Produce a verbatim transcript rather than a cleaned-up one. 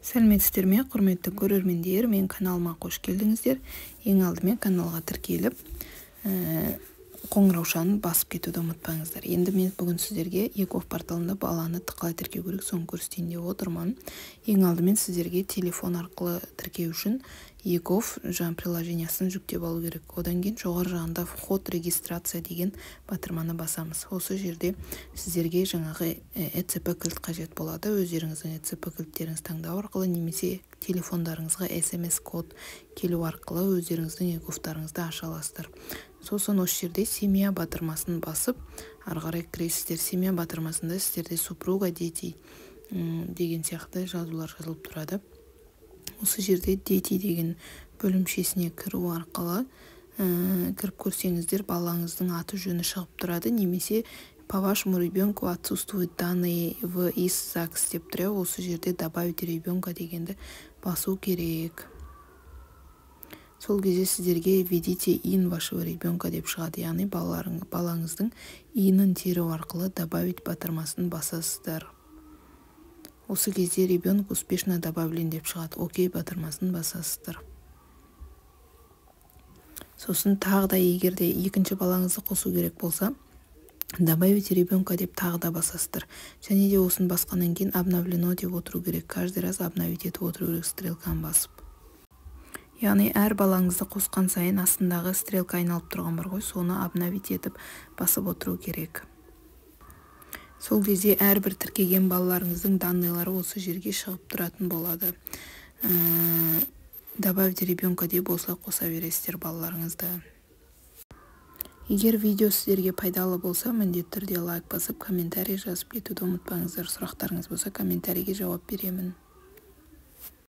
Сәлеметсіздер ме, құрметті көрермендер, мен каналыма қош келдіңіздер. Ең алдымен каналға тіркеліп, ә, қоңыраушаны басып кетуді ұмытпаңыздар. Енді мен бүгін сіздерге Еков порталында баланы қалай тіркеу керек, соны көрсетейін деп отырмын. Ең алдымен сіздерге телефон арқылы тіркеу үшін Еков жаңа приложениясын жүктеп алу керек. Одан кейін жоғары жағында вход регистрация деген батырманы басамыз. Осы жерде сіздерге жаңағы е це пе кілт қажет болады. Өздеріңіздің е це пе кілттеріңізді таңдау арқылы немесе телефондарыңызға эс эм эс код келу арқылы өздеріңіздің Ековтарыңызды аша аласыздар. Сосын осы жерде семья батырмасын басып, ары қарай кіресіздер. Семья батырмасында сіздерде супруга, дети деген сияқты жазулар жазылып тұрады. Осы жерде дети деген бөлімшесіне кіру арқылы ә, кіріп көрсеңіздер, балаңыздың аты жөні шығып тұрады. Немесе по вашему ребенку отсутствуют данные в из ЗАГС деп тұрады. Осы жерде добавить ребенка дегенді басу керек. Сол кезде сіздерге введите ин вашего ребенка деп шығады. Яғни балаларың, балаңыздың инін теру арқылы добавить батырмасын басасыздар. Осы кезде ребенок успешно добавлен деп шығады. Окей батырмасын басасыздар. Сосын тағы да егер де екінші балаңызды қосу керек болса, добавить ребенка деп тағы да басасыздар. Және де осын басқаннан кейін обновлено деп отыру керек. Каждый раз обновить етіп отыру керек стрелканы басып. Яғни әр балаңызды қосқан сайын астындағы стрелка айналып тұрған бар ғой, соны обновить етіп басып отыру керек. Сол кезде әрбір тіркеген балаларыңыздың данныйлары осы жерге шығып тұратын болады. Ә, добавить ребенка деп осылай қоса бересіздер балаларыңызды. Егер видео сіздерге пайдалы болса, міндетті түрде лайк басып, комментарий жазып кетуді ұмытпаңыздар. Сұрақтарыңыз болса, комментарийге жауап беремін.